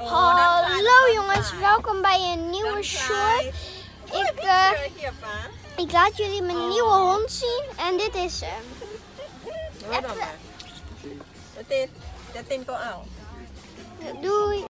Hallo jongens, welkom bij een nieuwe short. Ik laat jullie mijn nieuwe hond zien en dit is hem. Doei.